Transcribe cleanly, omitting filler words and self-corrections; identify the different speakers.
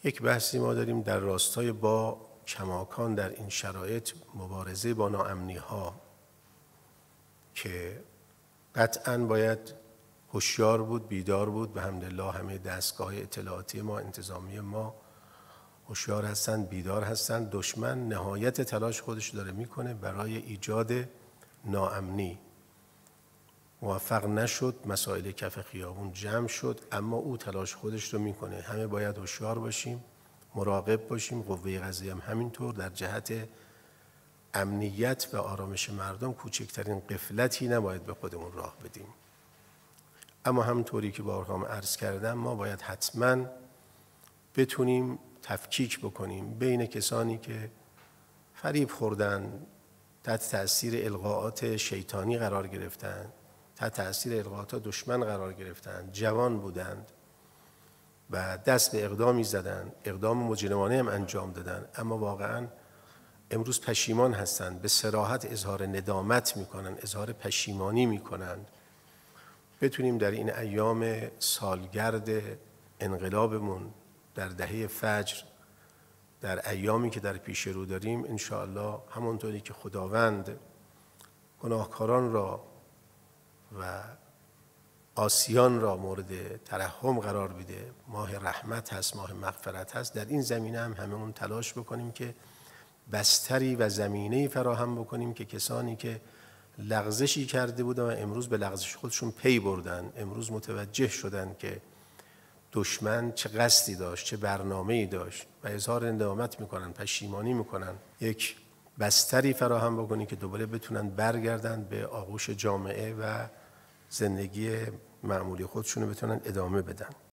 Speaker 1: یک بحثی ما داریم در راستای با کماکان در این شرایط مبارزه با ناامنی‌ها که قطعاً باید هوشیار بود، بیدار بود. به حمدالله همه دستگاه اطلاعاتی ما، انتظامی ما هوشیار هستند، بیدار هستند. دشمن نهایت تلاش خودش داره میکنه برای ایجاد ناامنی. موفق نشد، مسائل کف خیابون جمع شد، اما او تلاش خودش رو میکنه. همه باید هوشیار باشیم، مراقب باشیم. قوه قضاییه هم همینطور در جهت امنیت و آرامش مردم کوچکترین غفلتی نباید به خودمون راه بدیم. اما همونطوری که بارها عرض کردم، ما باید حتما بتونیم تفکیک بکنیم بین کسانی که فریب خوردن، تحت تأثیر القاءات شیطانی قرار گرفتند، تحت تأثیر القاءات دشمن قرار گرفتند، جوان بودند و دست به اقدامی زدند، اقدام مجرمانه هم انجام دادند، اما واقعاً امروز پشیمان هستند، به صراحت اظهار ندامت میکنند، اظهار پشیمانی میکنند. بتونیم در این ایام سالگرد انقلابمون در دهه فجر، در ایامی که در پیش رو داریم، انشاءالله همونطوری که خداوند گناهکاران را و عاصیان را مورد ترحم قرار بده، ماه رحمت هست، ماه مغفرت هست، در این زمینه هم هممون تلاش بکنیم که بستری و زمینه‌ای فراهم بکنیم که کسانی که لغزشی کرده بودن و امروز به لغزش خودشون پی بردن، امروز متوجه شدن که دشمن چه قصدی داشت، چه برنامه‌ای داشت و اظهار ندامت میکنن، پشیمانی میکنن، یک بستری فراهم بکنیم که دوباره بتونن برگردن به آغوش جامعه و زندگی معمولی خودشون رو بتونن ادامه بدن.